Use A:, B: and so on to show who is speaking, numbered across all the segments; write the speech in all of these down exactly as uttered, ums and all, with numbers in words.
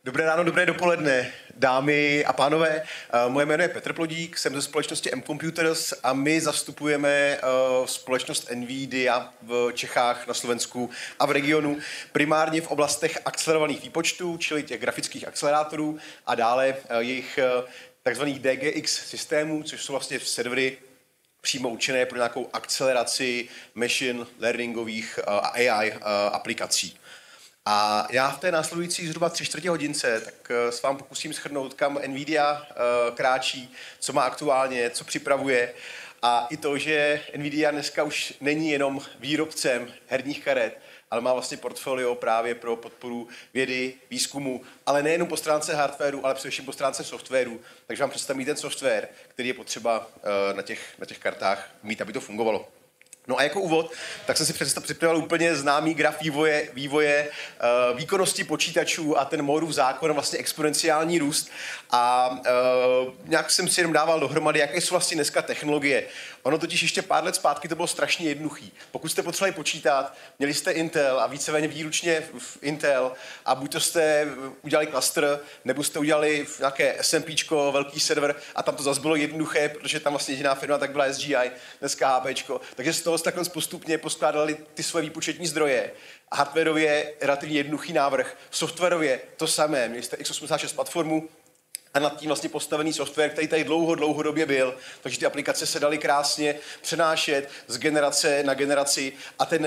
A: Dobré ráno, dobré dopoledne, dámy a pánové. Moje jméno je Petr Plodík, jsem ze společnosti M-Computers a my zastupujeme společnost NVIDIA v Čechách, na Slovensku a v regionu, primárně v oblastech akcelerovaných výpočtů, čili těch grafických akcelerátorů a dále jejich takzvaných D G X systémů, což jsou vlastně servery přímo určené pro nějakou akceleraci machine learningových a A I aplikací. A já v té následující zhruba tři čtvrtě hodince tak s vám pokusím shrnout, kam NVIDIA kráčí, co má aktuálně, co připravuje a i to, že NVIDIA dneska už není jenom výrobcem herních karet, ale má vlastně portfolio právě pro podporu vědy, výzkumu, ale nejenom po stránce hardwareu, ale především po stránce softwaru. Takže vám představím ten software, který je potřeba na těch, na těch kartách mít, aby to fungovalo. No a jako úvod, tak jsem si připravil úplně známý graf vývoje, vývoje uh, výkonnosti počítačů a ten Moorův zákon, vlastně exponenciální růst. A uh, nějak jsem si jenom dával dohromady, jaké jsou vlastně dneska technologie. Ono totiž ještě pár let zpátky to bylo strašně jednoduchý. Pokud jste potřebovali počítat, měli jste Intel a víceméně výručně v Intel a buď to jste udělali cluster, nebo jste udělali nějaké SMPčko, velký server a tam to zase bylo jednoduché, protože tam vlastně jediná firma tak byla S G I, dneska HPčko. Takže z toho takhle postupně poskládali ty svoje výpočetní zdroje. Hardwareově relativně jednoduchý návrh, softwarově to samé. Měli jste x osmdesát šest platformu a nad tím vlastně postavený software, který tady dlouho, dlouhodobě byl. Takže ty aplikace se daly krásně přenášet z generace na generaci a ten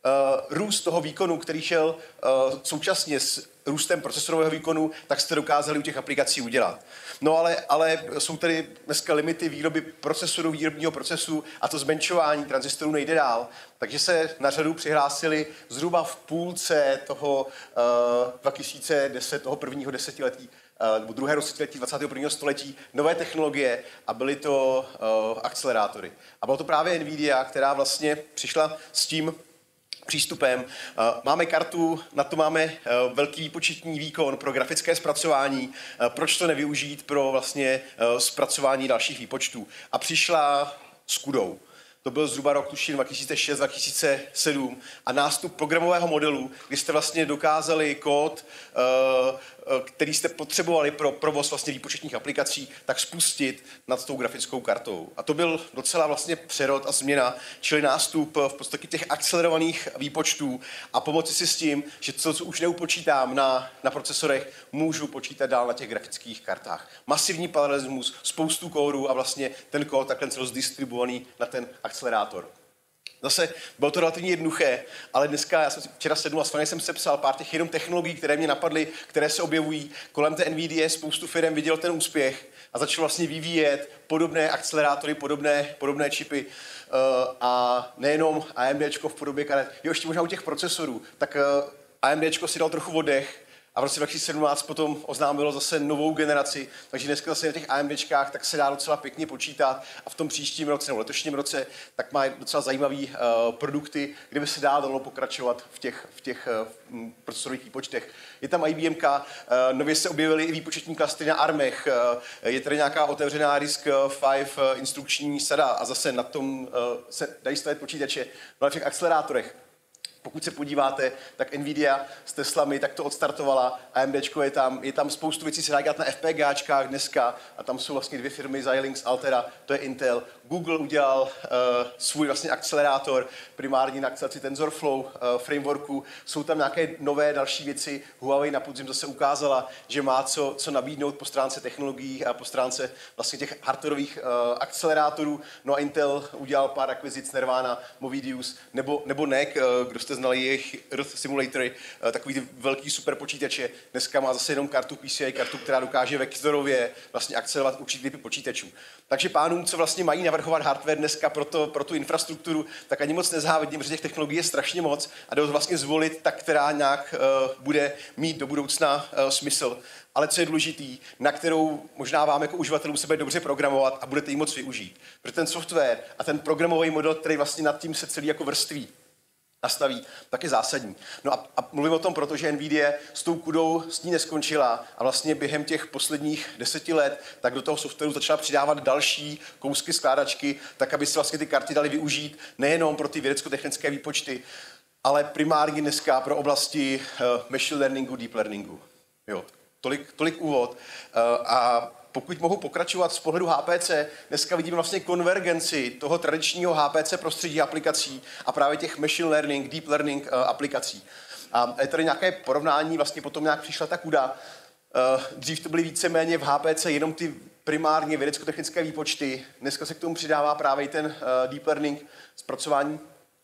A: uh, růst toho výkonu, který šel uh, současně s růstem procesorového výkonu, tak jste dokázali u těch aplikací udělat. No ale, ale jsou tady dneska limity výroby procesorů, výrobního procesu a to zmenšování tranzistorů nejde dál. Takže se na řadu přihlásili zhruba v půlce toho uh, dva tisíce deset, toho prvního desetiletí, uh, nebo druhého desetiletí dvacátého prvního století, nové technologie a byly to uh, akcelerátory. A bylo to právě NVIDIA, která vlastně přišla s tím přístupem. Máme kartu, na to máme velký výpočetní výkon pro grafické zpracování. Proč to nevyužít pro vlastně zpracování dalších výpočtů? A přišla s CUDou. To byl zhruba rok tuším dva tisíce šest dva tisíce sedm a nástup programového modelu, kdy jste vlastně dokázali kód, který jste potřebovali pro provoz vlastně výpočetních aplikací, tak spustit nad tou grafickou kartou. A to byl docela vlastně přerod a změna, čili nástup v podstatě těch akcelerovaných výpočtů a pomoci si s tím, že to, co už neupočítám na, na procesorech, můžu počítat dál na těch grafických kartách. Masivní paralelismus, spoustu kódů a vlastně ten kód takhle rozdistribuovaný na ten akcelerátor. Zase bylo to relativně jednoduché, ale dneska, já jsem si včera sednul a s vámi jsem sepsal pár těch jenom technologií, které mě napadly, které se objevují. Kolem té NVIDIA spoustu firm viděl ten úspěch a začal vlastně vyvíjet podobné akcelerátory, podobné, podobné čipy. Uh, a nejenom AMDčko v podobě karet. Jo, ještě možná u těch procesorů. Tak uh, AMDčko si dal trochu oddech, a v roce dva tisíce sedmnáct potom oznámilo zase novou generaci, takže dneska zase na těch AMDčkách tak se dá docela pěkně počítat a v tom příštím roce nebo letošním roce tak má docela zajímavý uh, produkty, kde by se dá dalo pokračovat v těch, v těch uh, procesorových výpočtech. Je tam I B M K, uh, nově se objevily i výpočetní klastry na ARMech, uh, je tady nějaká otevřená RISC pět uh, instrukční sada a zase na tom uh, se dají stavět počítače na těch akcelerátorech. Pokud se podíváte, tak NVIDIA s Teslami tak to odstartovala, AMDčko je tam, je tam spoustu věcí, se dá dělat na FPGAčkách dneska a tam jsou vlastně dvě firmy, Xilinx, Altera, to je Intel. Google udělal uh, svůj vlastně akcelerátor, primární na akceleraci TensorFlow uh, frameworku. Jsou tam nějaké nové další věci. Huawei na podzim zase ukázala, že má co, co nabídnout po stránce technologií a po stránce vlastně těch hardwareových uh, akcelerátorů. No a Intel udělal pár akvizic, Nervana, Movidius, nebo, nebo N E C, uh, kdo jste znali jejich Earth Simulatory, uh, takový ty velký super počítače. Dneska má zase jenom kartu P C I, kartu, která dokáže vektorově vlastně akcelerovat určitý typy počítačů. Takže pánům, co vlastně mají navrhovat hardware dneska pro, to, pro tu infrastrukturu, tak ani moc nezávidím, protože těch technologií je strašně moc a jde vlastně zvolit ta, která nějak uh, bude mít do budoucna uh, smysl. Ale co je důležitý, na kterou možná vám jako uživatelům se bude dobře programovat a budete ji moc využít. Protože ten software a ten programový model, který vlastně nad tím se celý jako vrství, nastaví, tak je zásadní. No a, a mluvím o tom, protože NVIDIA s tou CUDou s ní neskončila a vlastně během těch posledních deseti let tak do toho softwaru začala přidávat další kousky skládačky, tak aby se vlastně ty karty daly využít nejenom pro ty vědecko-technické výpočty, ale primárně dneska pro oblasti uh, machine learningu, deep learningu. Jo. tolik, tolik úvod. A pokud mohu pokračovat z pohledu H P C, dneska vidíme vlastně konvergenci toho tradičního H P C prostředí aplikací a právě těch machine learning, deep learning aplikací. A je tady nějaké porovnání, vlastně potom nějak přišla ta kuda. Dřív to byly víceméně v H P C jenom ty primárně vědecko-technické výpočty. Dneska se k tomu přidává právě ten deep learning, zpracování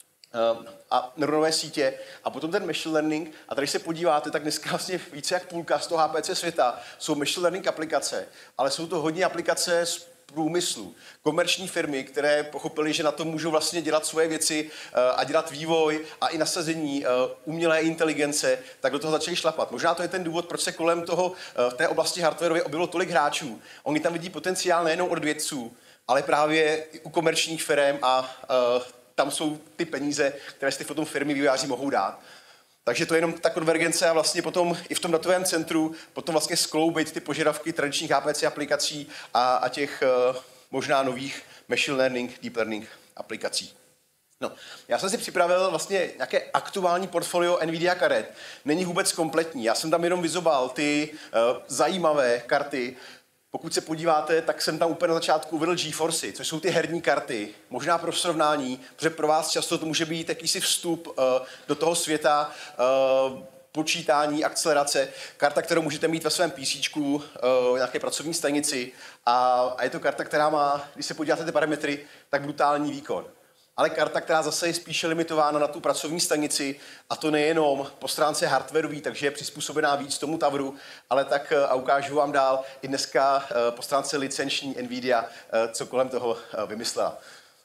A: a neuronové sítě a potom ten machine learning. A tady se podíváte, tak dneska vlastně více jak půlka z toho H P C světa jsou machine learning aplikace, ale jsou to hodně aplikace z průmyslu. Komerční firmy, které pochopily, že na tom můžou vlastně dělat svoje věci a dělat vývoj a i nasazení umělé inteligence, tak do toho začali šlapat. Možná to je ten důvod, proč se kolem toho v té oblasti hardwareově objevilo tolik hráčů. Oni tam vidí potenciál nejenom od vědců, ale právě i u komerčních firm a tam jsou ty peníze, které si ty potom firmy vývojáři mohou dát. Takže to je jenom ta konvergence a vlastně potom i v tom datovém centru potom vlastně skloubit ty požadavky tradičních H P C aplikací a, a těch uh, možná nových machine learning, deep learning aplikací. No, já jsem si připravil vlastně nějaké aktuální portfolio NVIDIA karet. Není vůbec kompletní. Já jsem tam jenom vyzobal ty uh, zajímavé karty. Pokud se podíváte, tak jsem tam úplně na začátku uvedl GeForce, což jsou ty herní karty. Možná pro srovnání, protože pro vás často to může být jakýsi vstup uh, do toho světa uh, počítání, akcelerace. Karta, kterou můžete mít ve svém PCčku, uh, nějaké pracovní stanici. A, a je to karta, která má, když se podíváte ty parametry, tak brutální výkon. Ale karta, která zase je spíše limitována na tu pracovní stanici, a to nejenom po stránce hardwareový, takže je přizpůsobená víc tomu Tavru, ale tak, a ukážu vám dál, i dneska po stránce licenční NVIDIA, co kolem toho vymyslela.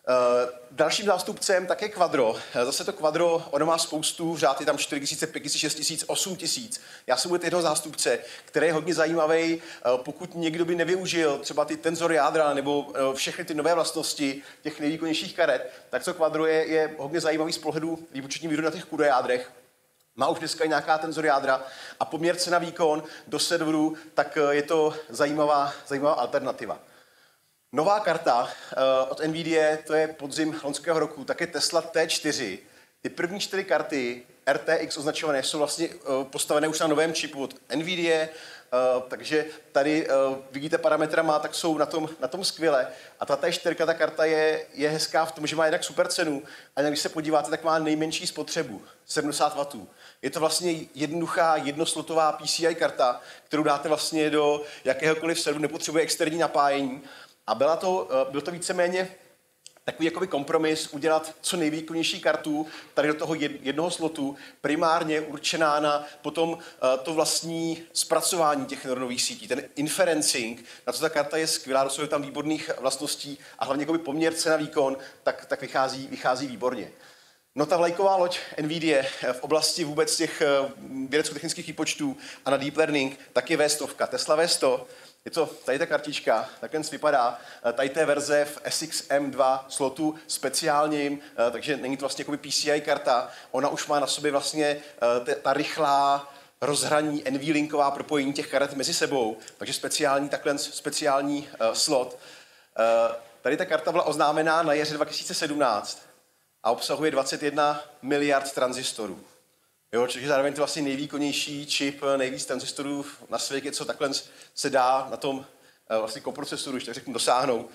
A: Dalším zástupcem tak je Quadro. Zase to Quadro, ono má spoustu, řád je tam čtyři tisíce, pět tisíc, šest tisíc, osm tisíc. Já jsem bude jednoho zástupce, který je hodně zajímavý, pokud někdo by nevyužil třeba ty tenzor jádra nebo všechny ty nové vlastnosti těch nejvýkonnějších karet, tak to Quadro je, je hodně zajímavý z pohledu výpočetní výhody na těch CUDA jádrech. Má už dneska i nějaká tenzor jádra a poměr cena výkon do serveru, tak je to zajímavá, zajímavá alternativa. Nová karta uh, od NVIDIA, to je podzim loňského roku, tak je Tesla T čtyři. Ty první čtyři karty R T X označované jsou vlastně uh, postavené už na novém čipu od NVIDIA, uh, takže tady uh, vidíte parametrama, tak jsou na tom, na tom skvěle. A ta T čtyři, ta karta je, je hezká v tom, že má jednak super cenu, a když se podíváte, tak má nejmenší spotřebu, sedmdesát wattů. Je to vlastně jednoduchá, jednoslotová P C I karta, kterou dáte vlastně do jakéhokoliv serveru, nepotřebuje externí napájení. A byla to, byl to víceméně takový jakoby kompromis udělat co nejvýkonnější kartu tady do toho jednoho slotu, primárně určená na potom to vlastní zpracování těch neuronových sítí, ten inferencing, na co ta karta je skvělá, dosáhuje tam výborných vlastností a hlavně jakoby poměr cena výkon, tak, tak vychází, vychází výborně. No ta vlajková loď NVIDIA v oblasti vůbec těch vědecko-technických výpočtů a na deep learning, tak je V sto, Tesla V sto. Je to tady ta kartička, takhle vypadá, tady té verze v S X M dva slotu speciálním, takže není to vlastně jakoby P C I karta, ona už má na sobě vlastně ta rychlá rozhraní NVLinková propojení těch karet mezi sebou, takže speciální takhle speciální slot. Tady ta karta byla oznámená na jaře dva tisíce sedmnáct a obsahuje dvacet jedna miliard tranzistorů. Jo, což je zároveň to vlastně nejvýkonnější čip, nejvíc tranzistorů na světě, co takhle se dá na tom vlastně koprocesoru, když tak řeknu, dosáhnout.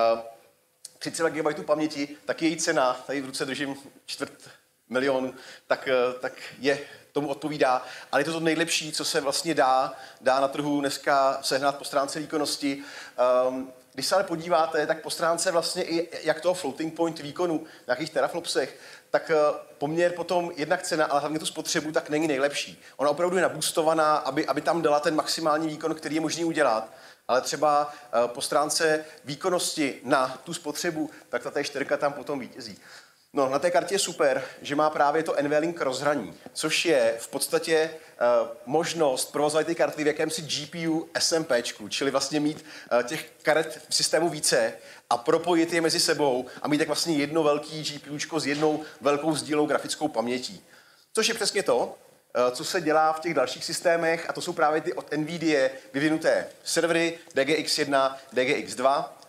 A: třicet gigabajtů paměti, tak její cena, tady v ruce držím čtvrt milionu, tak, tak je, tomu odpovídá. Ale je to to nejlepší, co se vlastně dá, dá na trhu dneska sehnat po stránce výkonnosti. Když se ale podíváte, tak po stránce vlastně i jak toho floating point výkonu v nějakých teraflopsech, tak poměr potom jednak cena, ale hlavně tu spotřebu, tak není nejlepší. Ona opravdu je naboostovaná, aby, aby tam dala ten maximální výkon, který je možný udělat. Ale třeba po stránce výkonnosti na tu spotřebu, tak ta T čtyři tam potom vítězí. No, na té kartě je super, že má právě to NVLink rozhraní, což je v podstatě uh, možnost provozovat ty karty v jakémsi G P U SMPčku, čili vlastně mít uh, těch karet v systému více a propojit je mezi sebou a mít tak vlastně jedno velký GPUčko s jednou velkou sdílnou grafickou pamětí. Což je přesně to, uh, co se dělá v těch dalších systémech, a to jsou právě ty od NVIDIA vyvinuté servery D G X jedna, D G X dva.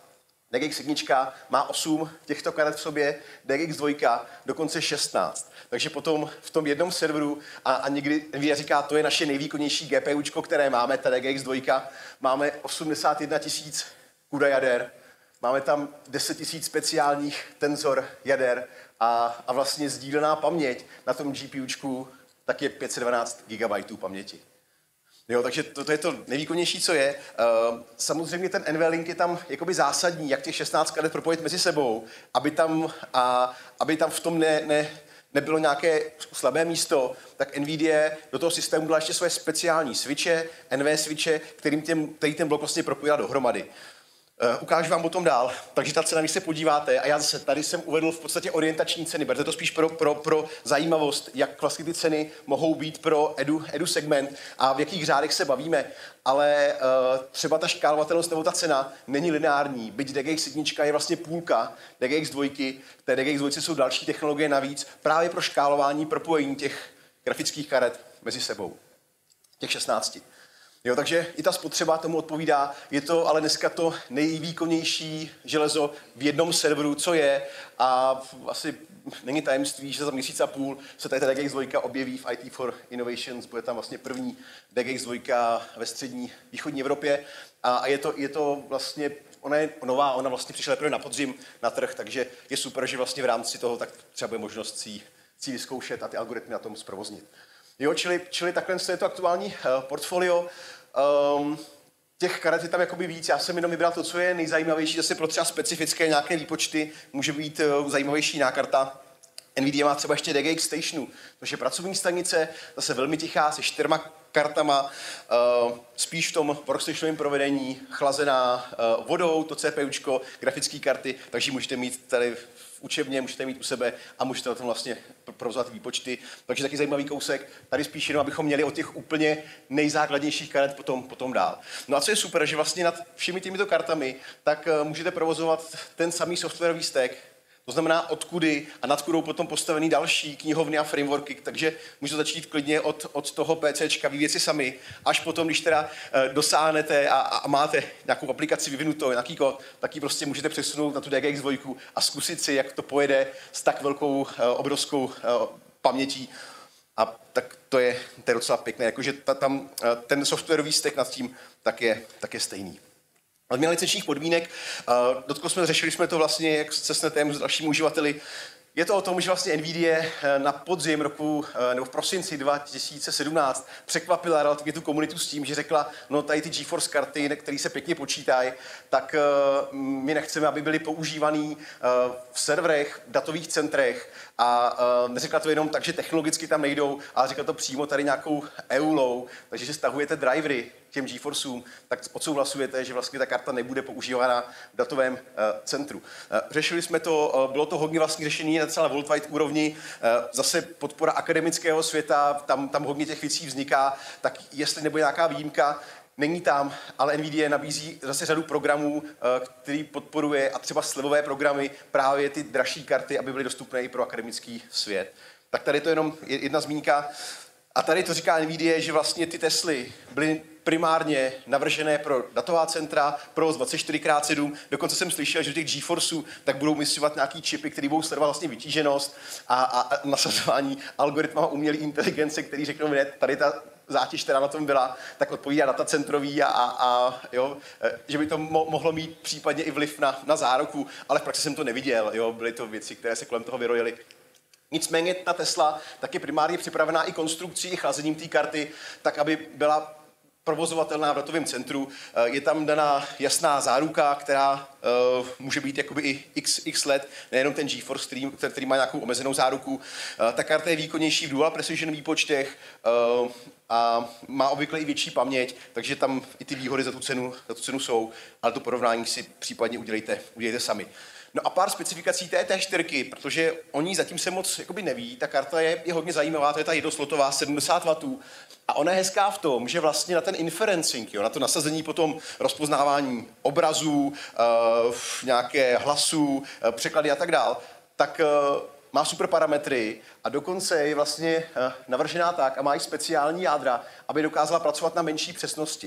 A: D G X jedna má osm těchto karet v sobě, D G X dva dokonce šestnáct. Takže potom v tom jednom serveru, a, a někdy Nvidia říká, to je naše nejvýkonnější GPUčko, které máme, ta D G X dva, máme osmdesát jedna tisíc CUDA jader, máme tam deset tisíc speciálních tenzor jader a, a vlastně sdílená paměť na tom GPUčku tak je pět set dvanáct gigabajtů paměti. Jo, takže to, to je to nejvýkonnější, co je. Uh, samozřejmě ten NVLink je tam jakoby zásadní, jak těch šestnáct karet propojit mezi sebou, aby tam, a, aby tam v tom ne, ne, nebylo nějaké slabé místo, tak NVIDIA do toho systému dala ještě své speciální switche, N V switche, kterým těm, který ten blok vlastně propojila dohromady. Uh, ukážu vám o tom dál. Takže ta cena, když se podíváte, a já zase tady jsem uvedl v podstatě orientační ceny, berte to spíš pro, pro, pro zajímavost, jak vlastně ty ceny mohou být pro edu, edu segment a v jakých řádech se bavíme, ale uh, třeba ta škálovatelnost nebo ta cena není lineární, byť D G X jedna je vlastně půlka D G X dva, v té D G X dva jsou další technologie navíc právě pro škálování, propojení těch grafických karet mezi sebou, těch šestnácti. Jo, takže i ta spotřeba tomu odpovídá. Je to ale dneska to nejvýkonnější železo v jednom serveru, co je. A asi není tajemství, že za měsíc a půl se tady ta D G X dva objeví v I T for Innovations. Bude tam vlastně první D G X dva ve střední východní Evropě. A je to, je to vlastně, ona je nová, ona vlastně přišla teprve na podzim na trh, takže je super, že vlastně v rámci toho tak třeba bude možnost si ji vyzkoušet a ty algoritmy na tom zprovoznit. Jo, čili, čili takhle je to aktuální uh, portfolio. Um, těch karet je tam jakoby víc, já jsem jenom vybral to, co je nejzajímavější, zase pro třeba specifické nějaké výpočty může být uh, zajímavější jiná karta. Nvidia má třeba ještě D G X Stationu, což je pracovní stanice, zase velmi tichá, se čtyřma kartama, uh, spíš v tom workstationovém provedení, chlazená uh, vodou, to CPUčko, grafické karty, takže můžete mít tady v učebně, můžete mít u sebe a můžete na tom vlastně provozovat výpočty. Takže taky zajímavý kousek. Tady spíš jenom, abychom měli od těch úplně nejzákladnějších karet potom, potom dál. No a co je super, že vlastně nad všemi těmito kartami tak uh, můžete provozovat ten samý softwarový stack. To znamená, odkudy a nad kudou potom postavený další knihovny a frameworky, takže můžete začít klidně od, od toho PCčka, vyvíjet si sami, až potom, když teda e, dosáhnete a, a máte nějakou aplikaci vyvinutou, nějaký kód, tak ji prostě můžete přesunout na tu D G X dva a zkusit si, jak to pojede s tak velkou, e, obrovskou e, pamětí. A tak to je, to je docela pěkné, jakože ta, tam e, ten softwarový stack nad tím tak je, tak je stejný. Odměna licenčních podmínek, uh, dotkli jsme, řešili jsme to vlastně, jak se snetem s dalšími uživateli. Je to o tom, že vlastně Nvidia na podzim roku, nebo v prosinci dva tisíce sedmnáct překvapila relativně tu komunitu s tím, že řekla, no tady ty GeForce karty, které se pěkně počítají, tak uh, my nechceme, aby byly používaný uh, v serverech, v datových centrech a uh, neřekla to jenom tak, že technologicky tam nejdou, ale řekla to přímo tady nějakou E U L O, takže že stahujete drivery těm GeForceům, tak odsouhlasujete, že vlastně ta karta nebude používána v datovém uh, centru. Uh, řešili jsme to, uh, bylo to hodně vlastně řešení na celé worldwide úrovni, uh, zase podpora akademického světa, tam, tam hodně těch věcí vzniká, tak jestli nebude nějaká výjimka, není tam, ale Nvidia nabízí zase řadu programů, uh, který podporuje a třeba slevové programy, právě ty dražší karty, aby byly dostupné i pro akademický svět. Tak tady to je jenom jedna zmínka. A tady to říká Nvidia, že vlastně ty Tesly byly primárně navržené pro datová centra, pro dvacet čtyři krát sedm. Dokonce jsem slyšel, že do těch GeForceů tak budou umisťovat nějaký čipy, které budou sledovat vlastně vytíženost a, a, a nasazování algoritma umělé inteligence, který řeknou, ne, tady ta zátěž, která na tom byla, tak odpovídá datacentrový a, a, a jo, že by to mo- mohlo mít případně i vliv na, na záruku, ale v praxi jsem to neviděl. Jo, byly to věci, které se kolem toho vyrojily. Nicméně ta Tesla tak je primárně připravená i konstrukcí, i chlazením té karty, tak aby byla provozovatelná v datovém centru. Je tam daná jasná záruka, která uh, může být jakoby i x, x let, nejenom ten GeForce, který, který má nějakou omezenou záruku. Uh, ta karta je výkonnější v dual precision výpočtech uh, a má obvykle i větší paměť, takže tam i ty výhody za tu cenu, za tu cenu jsou, ale to porovnání si případně udělejte, udělejte sami. No a pár specifikací té T čtyři, protože o ní zatím se moc jakoby neví. Ta karta je, je hodně zajímavá, to je ta jednoslotová sedmdesát wattů. A ona je hezká v tom, že vlastně na ten inferencing, jo, na to nasazení potom rozpoznávání obrazů, uh, nějaké hlasů, uh, překlady a tak dál, tak uh, má super parametry a dokonce je vlastně uh, navržená tak a má i speciální jádra, aby dokázala pracovat na menší přesnosti.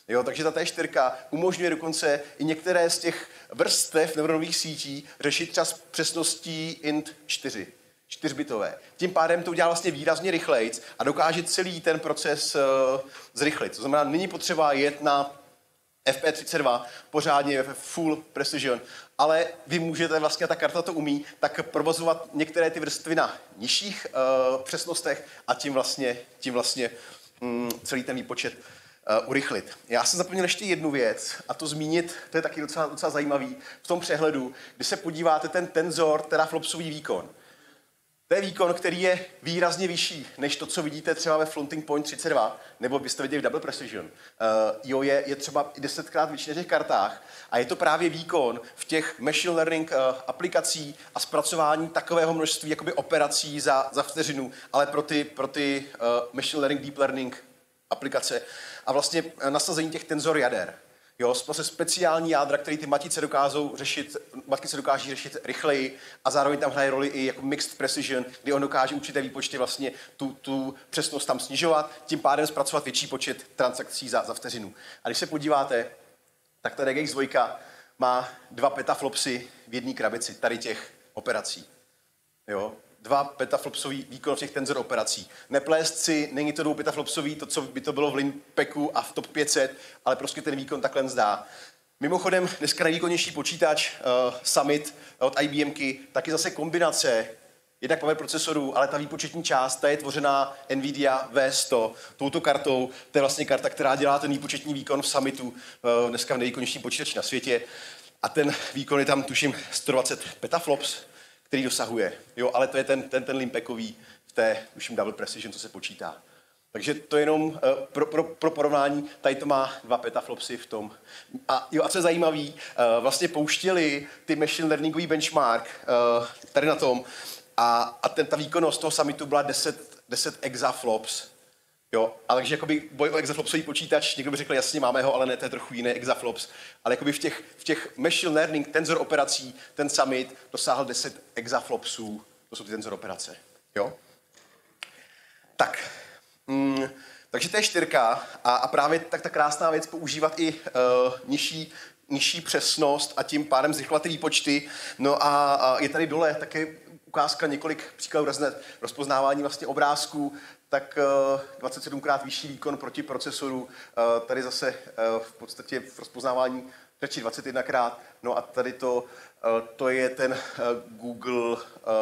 A: Jo, takže ta T čtyři umožňuje dokonce i některé z těch vrstev neuronových sítí řešit třeba s přesností int čtyři, čtyřbitové. Tím pádem to udělá vlastně výrazně rychleji a dokáže celý ten proces uh, zrychlit. To znamená, není potřeba jet na F P třicet dva pořádně ve full precision, ale vy můžete vlastně, ta karta to umí, tak provozovat některé ty vrstvy na nižších uh, přesnostech a tím vlastně, tím vlastně um, celý ten výpočet uh, urychlit. Já jsem zapomněl ještě jednu věc a to zmínit, to je taky docela, docela zajímavý, v tom přehledu, kdy se podíváte ten tenzor, teda flopsový výkon. To je výkon, který je výrazně vyšší, než to, co vidíte třeba ve Floating Point třicet dva, nebo byste viděli v Double Precision. Uh, jo, je, je třeba i desetkrát větší na těch kartách a je to právě výkon v těch machine learning uh, aplikací a zpracování takového množství jakoby operací za, za vteřinu, ale pro ty, pro ty uh, machine learning, deep learning aplikace a vlastně nasazení těch tenzor jader. Jo, prostě speciální jádra, které ty matice dokážou řešit, matice dokáží řešit rychleji a zároveň tam hraje roli i jako mixed precision, kdy on dokáže určité výpočty vlastně tu, tu přesnost tam snižovat, tím pádem zpracovat větší počet transakcí za, za vteřinu. A když se podíváte, tak ta D G X dva má dva petaflopsy v jedné krabici, tady těch operací. Jo? Dva petaflopsový výkon v těch tenzor operací. Neplést si, není to dvou petaflopsový, to, co by to bylo v Linpeku a v top pět set, ale prostě ten výkon takhle zdá. Mimochodem, dneska nejvýkonnější počítač uh, Summit od IBMky, taky zase kombinace jednak power procesorů, ale ta výpočetní část, ta je tvořená NVIDIA V sto, touto kartou. To je vlastně karta, která dělá ten výpočetní výkon v Summitu, uh, dneska nejvýkonnější počítač na světě. A ten výkon je tam, tuším, sto dvacet petaflops, který dosahuje. Jo, ale to je ten, ten, ten Limpekový v té, tuším, Double Precision, co se počítá. Takže to jenom uh, pro, pro, pro porovnání, tady to má dva petaflopsy v tom. A, jo, a co je zajímavé, uh, vlastně pouštěli ty machine learningový benchmark uh, tady na tom a, a ten, ta výkonnost toho summitu byla deset, deset exaflops. Jo, ale takže jakoby boj o exaflopsový počítač, někdo by řekl, jasně, máme ho, ale ne, to je trochu jiný exaflops. Ale jakoby v těch, v těch machine learning tenzor operací ten summit dosáhl deset exaflopsů, to jsou ty tenzor operace. Jo? Tak, mm, takže to je čtyřka a, a právě tak ta krásná věc používat i uh, nižší, nižší přesnost a tím pádem zrychlovat ty výpočty. No a, a je tady dole také ukázka několik příkladů rozpoznávání vlastně obrázků, tak dvacet sedmkrát vyšší výkon proti procesoru, tady zase v podstatě v rozpoznávání řeči dvacet jedenkrát, no a tady to, to je ten Google,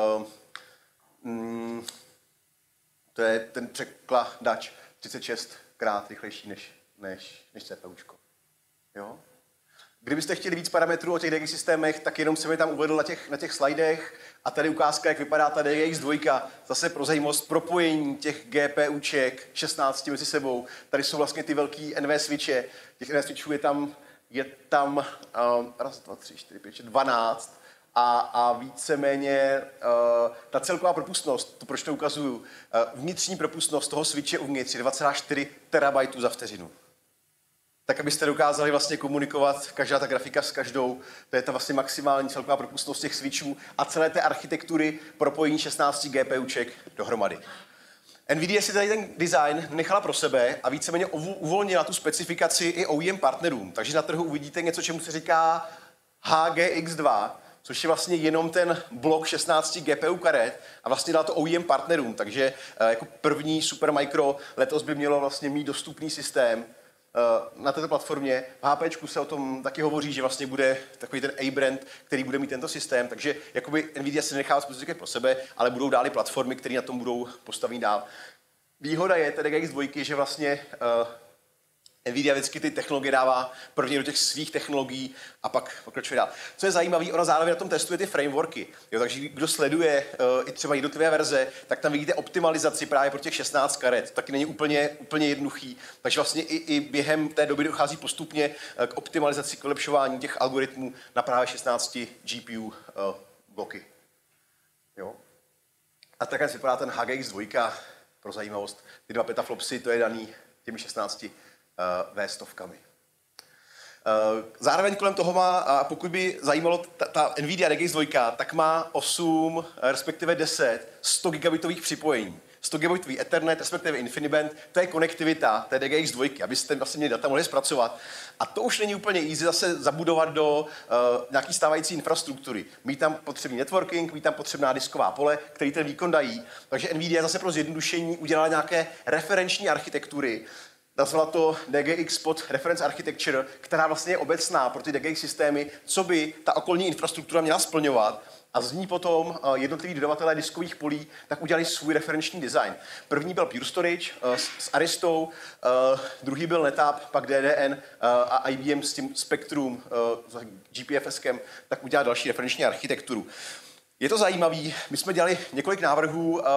A: to je ten překladač třicet šestkrát rychlejší než, než, než CPUčko. Jo? Kdybyste chtěli víc parametrů o těch D G X systémech, tak jenom jsem je tam uvedl na těch, na těch slidech. A tady ukázka, jak vypadá ta D G X dva, zase pro zajímavost propojení těch GPUček šestnáct mezi sebou. Tady jsou vlastně ty velký N V switche. Těch N V switchů je tam, je tam um, raz, dva, tři, čtyři, pět, šest, dvanáct. A, a víceméně uh, ta celková propustnost, to proč to ukazuju, uh, vnitřní propustnost toho switche uvnitř je dva celá čtyři terabajtů za vteřinu. Tak abyste dokázali vlastně komunikovat každá ta grafika s každou, to je ta vlastně maximální celková propustnost těch switchů a celé té architektury propojení šestnácti GPUček dohromady. NVIDIA si tady ten design nechala pro sebe a víceméně uvolnila tu specifikaci i O E M partnerům. Takže na trhu uvidíte něco, čemu se říká H G X dva, což je vlastně jenom ten blok šestnácti G P U karet a vlastně dá to O E M partnerům. Takže jako první Supermicro letos by mělo vlastně mít dostupný systém na této platformě. V HPčku se o tom taky hovoří, že vlastně bude takový ten A-brand, který bude mít tento systém, takže jakoby NVIDIA se nenechá specifikovat pro sebe, ale budou dále platformy, které na tom budou postavit dál. Výhoda je D G X dva, že vlastně uh, NVIDIA vždycky ty technologie dává prvně do těch svých technologií a pak pokračuje dál. Co je zajímavé, ona zároveň na tom testuje ty frameworky. Jo, takže kdo sleduje uh, i třeba jednotlivé verze, tak tam vidíte optimalizaci právě pro těch šestnáct karet. To taky není úplně, úplně jednoduchý. Takže vlastně i, i během té doby dochází postupně uh, k optimalizaci, k vylepšování těch algoritmů na právě šestnácti G P U uh, bloky. Jo. A takhle vypadá ten H G X dva pro zajímavost. Ty dva petaflopsy, to je daný těmi šestnácti V stovkami. Zároveň kolem toho má, a pokud by zajímalo ta, ta NVIDIA D G X dva, tak má osm, respektive deset sto gigabitových připojení. sto gigabitů Ethernet, respektive InfiniBand, to je konektivita té D G X dva, abyste vlastně měli data mohli zpracovat. A to už není úplně easy zase zabudovat do uh, nějaký stávající infrastruktury. Mít tam potřebný networking, mít tam potřebná disková pole, který ten výkon dají. Takže NVIDIA zase pro zjednodušení udělala nějaké referenční architektury. Nazvala to D G X pod Reference Architecture, která vlastně je obecná pro ty D G X systémy, co by ta okolní infrastruktura měla splňovat. A z ní potom jednotliví dodavatelé diskových polí tak udělali svůj referenční design. První byl Pure Storage uh, s, s Aristou, uh, druhý byl NetApp, pak D D N uh, a I B M s tím Spectrum, uh, G P F S kem, tak udělal další referenční architekturu. Je to zajímavý, my jsme dělali několik návrhů, uh,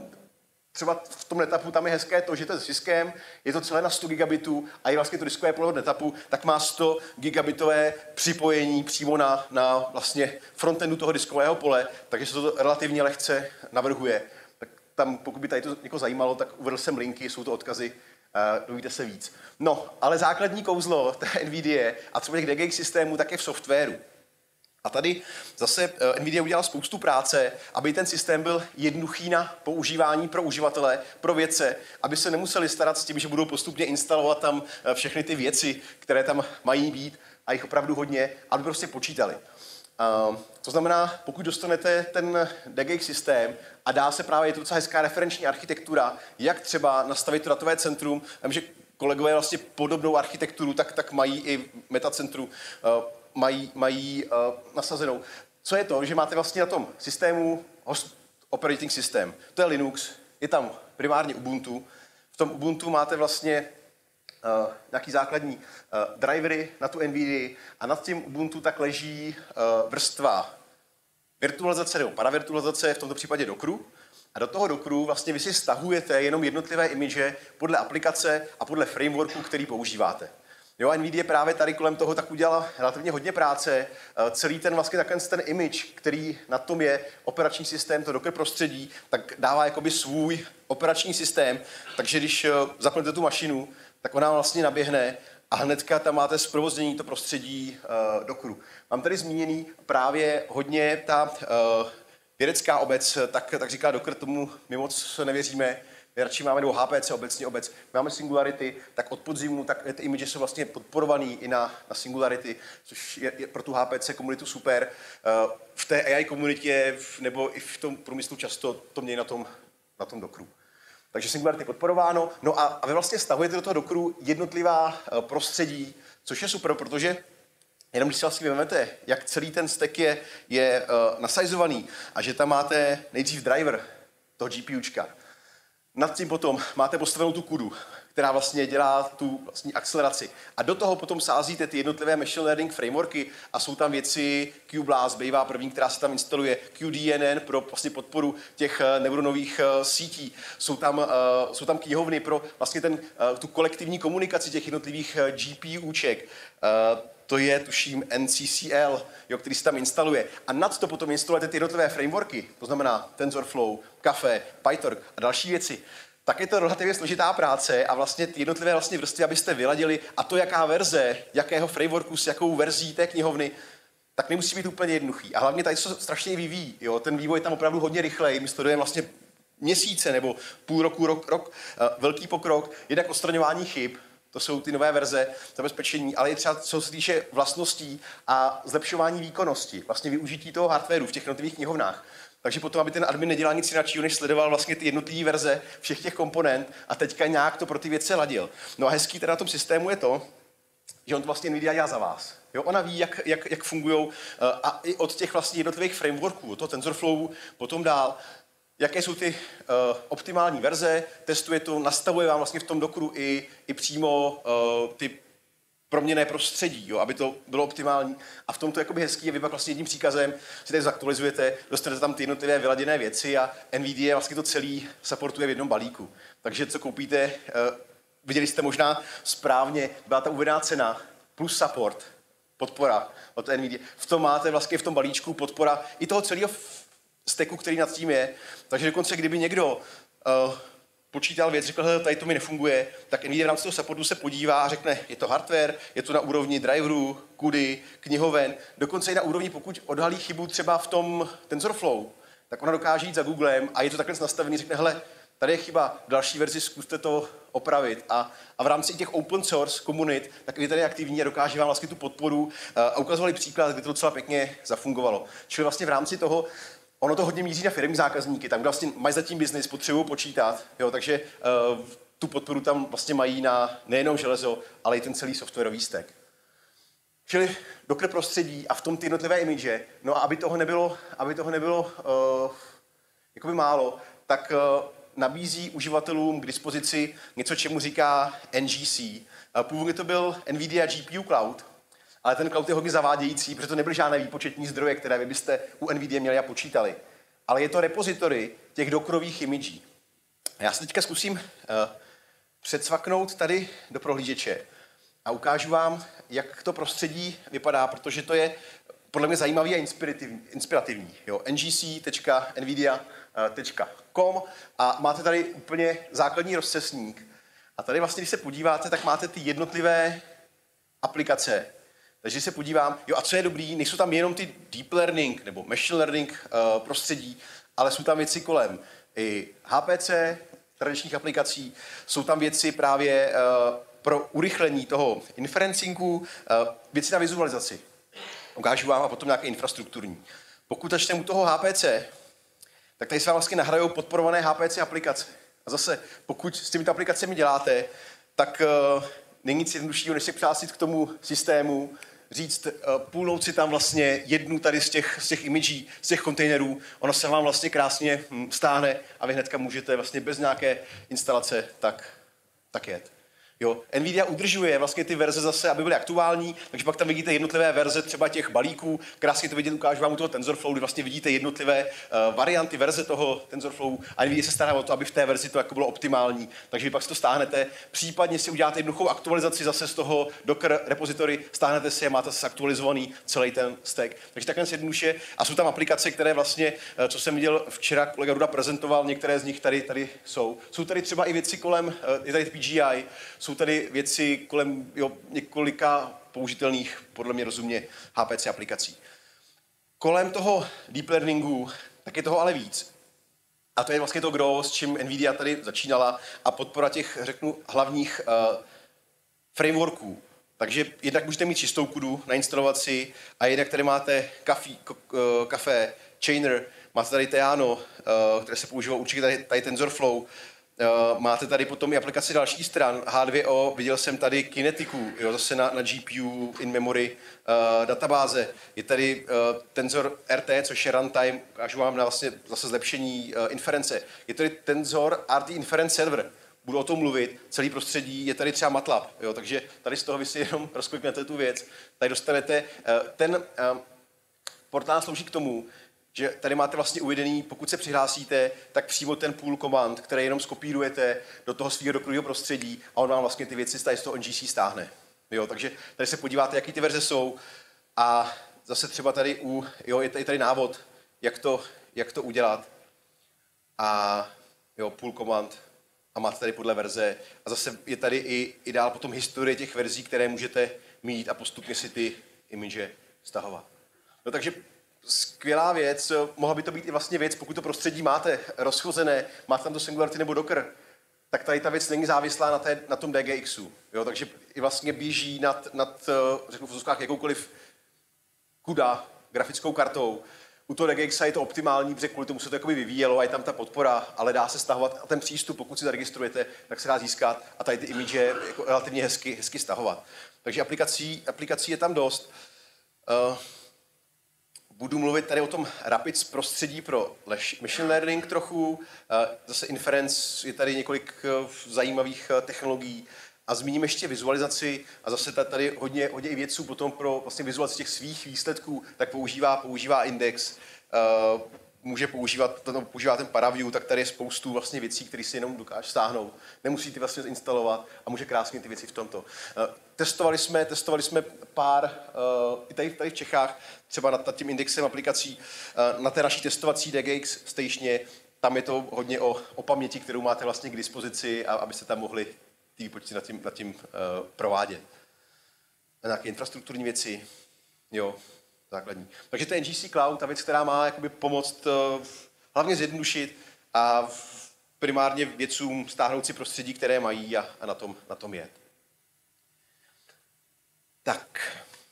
A: třeba v tom NetAppu tam je hezké to, že to je s Ciskem, je to celé na sto gigabitů a je vlastně to diskové pole od NetAppu, tak má sto gigabitové připojení přímo na, na vlastně frontendu toho diskového pole, takže se to relativně lehce navrhuje. Tak tam, pokud by tady to někoho zajímalo, tak uvedl jsem linky, jsou to odkazy, uh, dovíte se víc. No, ale základní kouzlo té NVIDIA a třeba těch D G X systémů tak je v softwaru. A tady zase NVIDIA udělala spoustu práce, aby ten systém byl jednoduchý na používání pro uživatele, pro vědce, aby se nemuseli starat s tím, že budou postupně instalovat tam všechny ty věci, které tam mají být, a jich opravdu hodně, aby prostě počítali. Uh, to znamená, pokud dostanete ten D G X systém a dá se právě, je to docela hezká referenční architektura, jak třeba nastavit to datové centrum, vím, že kolegové vlastně podobnou architekturu, tak, tak mají i metacentru, uh, mají, mají uh, nasazenou. Co je to, že máte vlastně na tom systému host operating system. To je Linux, je tam primárně Ubuntu. V tom Ubuntu máte vlastně uh, nějaký základní uh, drivery na tu NVIDIA a nad tím Ubuntu tak leží uh, vrstva virtualizace nebo paravirtualizace, v tomto případě Dockeru. A do toho Dockeru vlastně vy si stahujete jenom jednotlivé image podle aplikace a podle frameworku, který používáte. Jo, NVIDIA právě tady kolem toho tak udělala relativně hodně práce. Celý ten vlastně takhle ten image, který na tom je operační systém, to Docker prostředí, tak dává jakoby svůj operační systém. Takže když zapnete tu mašinu, tak ona vlastně naběhne a hnedka tam máte zprovoznění to prostředí uh, Dockeru. Mám tady zmíněný právě hodně ta uh, vědecká obec, tak, tak říká Docker, tomu my moc nevěříme. My radši máme do H P C, obecně obec. Máme Singularity, tak od podzimu, tak ty image jsou vlastně podporovaný i na, na Singularity, což je, je pro tu H P C komunitu super. Uh, v té A I komunitě nebo i v tom průmyslu často to mějí na tom, na tom Dockeru. Takže Singularity podporováno. No a, a vy vlastně stahujete do toho Dockeru jednotlivá uh, prostředí, což je super, protože jenom když si vlastně vezmete, jak celý ten stack je, je uh, nasajzovaný a že tam máte nejdřív driver toho GPUčka, nad tím potom máte postavenou tu kudu, která vlastně dělá tu vlastní akceleraci. A do toho potom sázíte ty jednotlivé machine learning frameworky a jsou tam věci, QBlast bývá první, která se tam instaluje, Q D N N pro vlastně podporu těch neuronových sítí. Jsou tam, uh, jsou tam knihovny pro vlastně ten, uh, tu kolektivní komunikaci těch jednotlivých GPUček. Uh, to je, tuším, N C C L, jo, který se tam instaluje. A nad to potom instalujete ty jednotlivé frameworky, to znamená TensorFlow, Caffe, PyTorch a další věci. Tak je to relativně složitá práce a vlastně ty jednotlivé vlastně vrstvy, abyste vyladili, a to jaká verze, jakého frameworku s jakou verzí té knihovny, tak nemusí být úplně jednoduchý. A hlavně tady se strašně vyvíjí. Jo? Ten vývoj je tam opravdu hodně rychlej. My studujeme vlastně měsíce nebo půl roku, rok, rok, velký pokrok, jednak odstraňování chyb. To jsou ty nové verze zabezpečení, ale i třeba co se týče vlastností a zlepšování výkonnosti, vlastně využití toho hardwareu v těch jednotlivých knihovnách. Takže potom, aby ten admin nedělal nic jiného, než sledoval vlastně ty jednotlivé verze všech těch komponent a teďka nějak to pro ty věci ladil. No a hezký teda na tom systému je to, že on to vlastně NVIDIA dělá za vás. Jo, ona ví, jak, jak, jak fungují a i od těch vlastně jednotlivých frameworků, od toho TensorFlowu, potom dál, jaké jsou ty uh, optimální verze, testuje to, nastavuje vám vlastně v tom Dockeru i, i přímo uh, ty proměnné prostředí, jo, aby to bylo optimální. A v tom to je jakoby hezký, a vy pak vlastně jedním příkazem si tady zaktualizujete, dostanete tam ty jednotlivé vyladěné věci a NVIDIA vlastně to celý supportuje v jednom balíku. Takže co koupíte, uh, viděli jste možná správně, byla ta uvedená cena plus support, podpora od NVIDIA. V tom máte vlastně v tom balíčku podpora i toho celého stacku, který nad tím je. Takže dokonce, kdyby někdo uh, počítal věc, řekl, hele, tady to mi nefunguje, tak NVIDIA v rámci toho supportu se podívá a řekne, je to hardware, je to na úrovni driverů, kudy, knihoven, dokonce i na úrovni, pokud odhalí chybu třeba v tom TensorFlow, tak ona dokáže jít za Googlem a je to takhle nastavený, řekne, hele, tady je chyba, v další verzi zkuste to opravit. A, a v rámci těch open source komunit, tak vy tady aktivní a dokáže vám vlastně tu podporu a ukazovali příklad, kdy to docela pěkně zafungovalo. Čili vlastně v rámci toho, ono to hodně míří na firmní zákazníky, tam vlastně mají zatím biznis, potřebují počítat, jo, takže uh, tu podporu tam vlastně mají na nejenom železo, ale i ten celý softwarový stack. Čili Docker prostředí a v tom ty jednotlivé image, no a aby toho nebylo, aby toho nebylo uh, jakoby málo, tak uh, nabízí uživatelům k dispozici něco, čemu říká N G C. Uh, původně to byl NVIDIA G P U Cloud, ale ten cloud je hodně zavádějící, protože to nebyly žádné výpočetní zdroje, které vy byste u NVIDIA měli a počítali. Ale je to repository těch Dockerových imidží. Já se teďka zkusím uh, předsvaknout tady do prohlížeče a ukážu vám, jak to prostředí vypadá, protože to je podle mě zajímavý a inspirativní. Jo, N G C tečka nvidia tečka com a máte tady úplně základní rozcesník. A tady vlastně, když se podíváte, tak máte ty jednotlivé aplikace. Takže když se podívám, jo a co je dobrý, nejsou tam jenom ty deep learning nebo machine learning uh, prostředí, ale jsou tam věci kolem i H P C, tradičních aplikací, jsou tam věci právě uh, pro urychlení toho inferencingu, uh, věci na vizualizaci. Ukážu vám a potom nějaké infrastrukturní. Pokud začneme u toho H P C, tak tady se vám vlastně nahrajou podporované H P C aplikace. A zase, pokud s těmito aplikacemi děláte, tak uh, není nic jednoduššího, než se přihlásit k tomu systému, říct, uh, půlnout si tam vlastně jednu tady z těch, z těch imidží, z těch kontejnerů, ono se vám vlastně krásně hm, stáhne a vy hnedka můžete vlastně bez nějaké instalace tak, tak jet. Jo, NVIDIA udržuje vlastně ty verze zase, aby byly aktuální, takže pak tam vidíte jednotlivé verze třeba těch balíků. Krásně to vidět, ukážu vám u toho TensorFlow, kdy vlastně vidíte jednotlivé uh, varianty verze toho TensorFlow a NVIDIA se stará o to, aby v té verzi to jako bylo optimální. Takže vy pak si to stáhnete, případně si uděláte jednoduchou aktualizaci zase z toho Docker repository, stáhnete si a máte zase aktualizovaný celý ten stack. Takže takhle jednoduše. A jsou tam aplikace, které vlastně, uh, co jsem viděl včera, kolega Ruda prezentoval, některé z nich tady, tady jsou. Jsou tady třeba i věci kolem, uh, je tady P G I, jsou tady věci kolem jo, několika použitelných, podle mě rozumně, H P C aplikací. Kolem toho deep learningu, tak je toho ale víc. A to je vlastně to gro, s čím NVIDIA tady začínala a podpora těch, řeknu, hlavních uh, frameworků. Takže jednak můžete mít čistou kudu, nainstalovat si, a jednak tady máte Kafí, Café, Chainer, máte tady Theano, uh, které se používá určitě tady, tady TensorFlow. Uh, máte tady potom i aplikaci další stran, H dva O, viděl jsem tady Kinetiku, jo, zase na, na G P U in memory uh, databáze. Je tady uh, Tensor R T, což je runtime, ukážu vám na vlastně zase zlepšení uh, inference. Je tady Tensor R T Inference Server, budu o tom mluvit, celý prostředí, je tady třeba MATLAB, jo, takže tady z toho vy si jenom rozkliknete tu věc, tady dostanete, uh, ten uh, portál slouží k tomu, že tady máte vlastně uvedený, pokud se přihlásíte, tak přímo ten pool command, který jenom skopírujete do toho svého Dockerového prostředí a on vám vlastně ty věci z toho N G C stáhne. Jo, takže tady se podíváte, jaký ty verze jsou a zase třeba tady u, jo, je tady, tady návod, jak to, jak to udělat a jo, pool command a máte tady podle verze a zase je tady i, i dál potom historie těch verzí, které můžete mít a postupně si ty image stahovat. No takže skvělá věc, mohla by to být i vlastně věc, pokud to prostředí máte rozchozené, máte tam to Singularity nebo Docker, tak tady ta věc není závislá na, té, na tom D G X u. Jo, takže i vlastně běží nad, nad řeknu v vozovkách, jakoukoliv kuda grafickou kartou. U toho D G X je to optimální, protože kvůli tomu se to jakoby vyvíjelo a je tam ta podpora, ale dá se stahovat a ten přístup, pokud si zaregistrujete, tak se dá získat a tady ty image jako relativně hezky, hezky stahovat. Takže aplikací, aplikací je tam dost. Uh, Budu mluvit tady o tom Rapids prostředí pro machine learning trochu. Zase inference, je tady několik zajímavých technologií. A zmíním ještě vizualizaci a zase tady hodně, hodně i vědců potom pro vlastně vizualizaci těch svých výsledků, tak používá, používá index, může používat, to používá ten Paraview, tak tady je spoustu vlastně věcí, které si jenom dokáže stáhnout. Nemusí ty vlastně instalovat a může krásně ty věci v tomto. Testovali jsme, testovali jsme pár, i tady, tady v Čechách, třeba nad, nad tím indexem aplikací, na té naší testovací D G X stationě, tam je to hodně o, o paměti, kterou máte vlastně k dispozici, a abyste tam mohli ty výpočty nad tím, nad tím uh, provádět. A nějaké infrastrukturní věci, jo, základní. Takže to je N G C Cloud, ta věc, která má jakoby pomoct uh, hlavně zjednodušit a primárně vědcům stáhnout si prostředí, které mají a, a na, tom, na tom jet. Tak.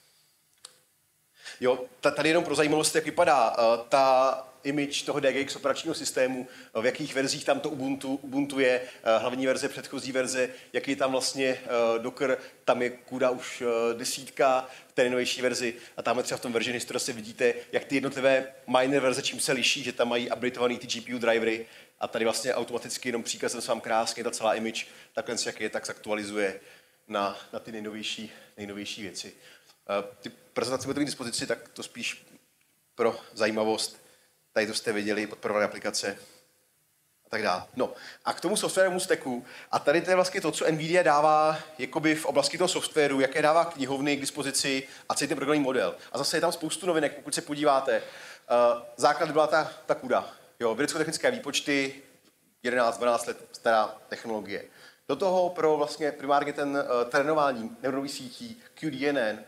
A: Jo, tady jenom pro zajímavost, jak vypadá uh, ta image toho D G X operačního systému, v jakých verzích tam to Ubuntu, Ubuntu je, uh, hlavní verze, předchozí verze, jaký je tam vlastně uh, Docker, tam je kuda už uh, desítka v té nejnovější verzi a tam třeba v tom version history se vidíte, jak ty jednotlivé minor verze čím se liší, že tam mají updateovaný ty G P U drivery a tady vlastně automaticky jenom příkazem se vám krásně ta celá image, takhle jak je, tak zaktualizuje na, na ty nejnovější, nejnovější věci. Ty prezentace budete mít k dispozici, tak to spíš pro zajímavost. Tady to jste viděli, podporované aplikace a tak dále. No a k tomu softwarovému stacku, a tady to je vlastně to, co NVIDIA dává jakoby v oblasti toho softwaru, jaké dává knihovny k dispozici a celý ten programový model. A zase je tam spoustu novinek, pokud se podíváte. Základ byla ta, ta CUDA, jo, vědecko-technické výpočty, jedenáct dvanáct let stará technologie. Do toho pro vlastně primárně ten uh, trénování neuronových sítí Q D N N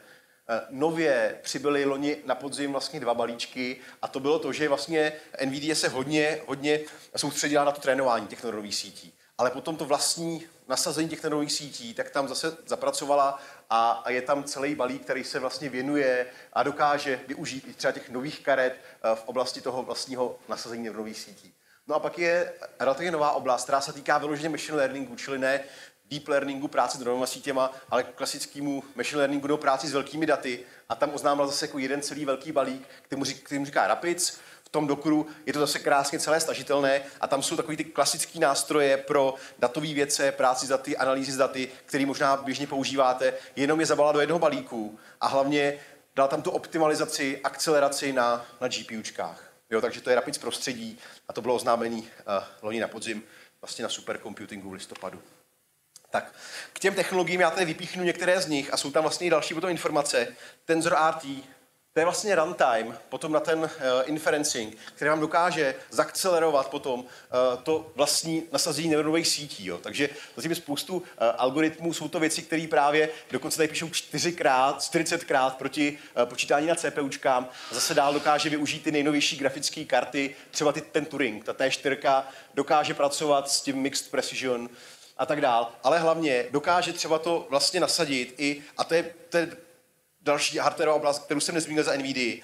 A: nově přibyly loni na podzim vlastně dva balíčky a to bylo to, že vlastně NVIDIA se hodně, hodně soustředila na to trénování těch neuronových sítí. Ale potom to vlastní nasazení těch neuronových sítí, tak tam zase zapracovala a, a je tam celý balík, který se vlastně věnuje a dokáže využít i třeba těch nových karet v oblasti toho vlastního nasazení neuronových sítí. No a pak je relativně nová oblast, která se týká vyloženě machine learningu, čili ne deep learningu, práci s neuronovými sítěma, ale klasickému machine learningu nebo práci s velkými daty. A tam oznámil zase jako jeden celý velký balík, kterému říká, říká Rapids. V tom Dockeru je to zase krásně celé stažitelné a tam jsou takový ty klasické nástroje pro datové věce, práci s daty, analýzy s daty, které možná běžně používáte, jenom je zabalila do jednoho balíku a hlavně dala tam tu optimalizaci, akceleraci na, na GPUčkách. Jo, takže to je Rapids prostředí a to bylo oznámení uh, loni na podzim vlastně na supercomputingu v listopadu. Tak, k těm technologiím já tady vypíchnu některé z nich a jsou tam vlastně i další potom informace. TensorRT, to je vlastně runtime potom na ten uh, inferencing, který vám dokáže zakcelerovat potom uh, to vlastní nasazení neuronových sítí. Jo. Takže zatím je spoustu uh, algoritmů, jsou to věci, které právě dokonce tady píšou čtyřikrát, čtyřicetkrát proti uh, počítání na CPUčkám. Zase dál dokáže využít ty nejnovější grafické karty, třeba ty, ten Turing, ta T čtyři dokáže pracovat s tím Mixed Precision a tak dál. Ale hlavně dokáže třeba to vlastně nasadit i, a to je, to je další hardwareová oblast, kterou jsem nezmínil za NVIDIA.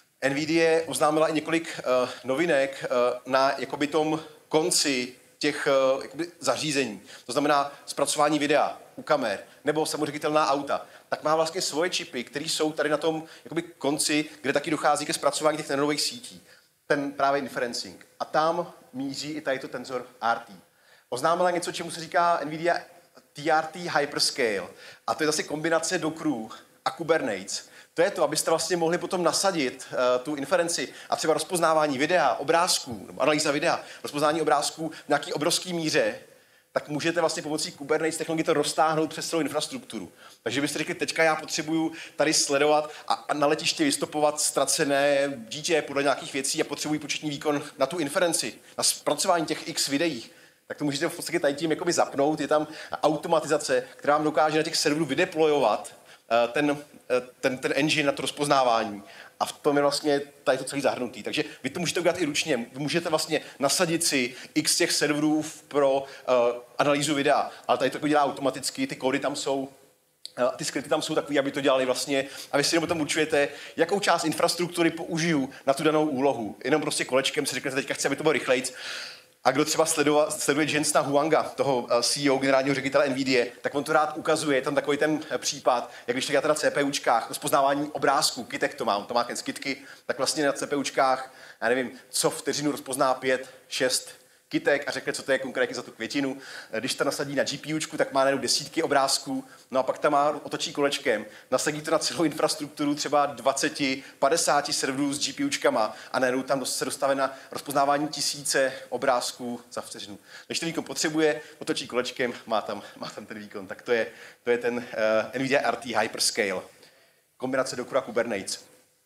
A: NVIDIA oznámila i několik uh, novinek uh, na jakoby tom konci těch uh, jakoby zařízení. To znamená zpracování videa u kamer nebo samoředitelná auta. Tak má vlastně svoje čipy, které jsou tady na tom jakoby konci, kde taky dochází ke zpracování těch neuronových sítí. Ten právě inferencing. A tam míří i tady to TensorRT. Oznámila něco, čemu se říká NVIDIA T R T Hyperscale. A to je zase kombinace Dockeru a Kubernetes. To je to, abyste vlastně mohli potom nasadit uh, tu inferenci a třeba rozpoznávání videa, obrázků, nebo analýza videa, rozpoznání obrázků v nějaký obrovský míře, tak můžete vlastně pomocí Kubernetes technologie to roztáhnout přes celou infrastrukturu. Takže byste řekli, teďka já potřebuju tady sledovat a, a na letiště vystopovat ztracené dítě podle nějakých věcí a potřebuji početní výkon na tu inferenci, na zpracování těch X videí. Tak to můžete v podstatě tady tím jakoby zapnout. Je tam automatizace, která vám dokáže na těch serverů vydeployovat ten, ten, ten engine na to rozpoznávání. A v tom je vlastně tady to celý zahrnutý. Takže vy to můžete udělat i ručně. Vy můžete vlastně nasadit si x těch serverů pro uh, analýzu videa, ale tady to dělá automaticky, ty kódy tam jsou, uh, ty skripty tam jsou takový, aby to dělali vlastně, a vy si jenom tam určujete, jakou část infrastruktury použiju na tu danou úlohu. Jenom prostě kolečkem si řeknete, teďka chci, aby to bylo rychlejc. A kdo třeba sleduje, sleduje Jensena Huanga, toho C E O, generálního ředitele NVIDIA, tak on to rád ukazuje, je tam takový ten případ, jak když to děláte na CPUčkách, rozpoznávání obrázků, Kitek to má, on to má z Kitky, tak vlastně na CPUčkách, já nevím, co vteřinu rozpozná pět, šest kytek a řekne, co to je konkrétně za tu květinu. Když to nasadí na GPUčku, tak má najednou desítky obrázků, no a pak tam má otočí kolečkem, nasadí to na celou infrastrukturu třeba dvacet, padesát serverů s GPUčkama a najednou tam se dostane na rozpoznávání tisíce obrázků za vteřinu. Když ten výkon potřebuje, otočí kolečkem, má tam, má tam ten výkon. Tak to je, to je ten uh, NVIDIA R T Hyperscale. Kombinace Dockera a Kubernetes.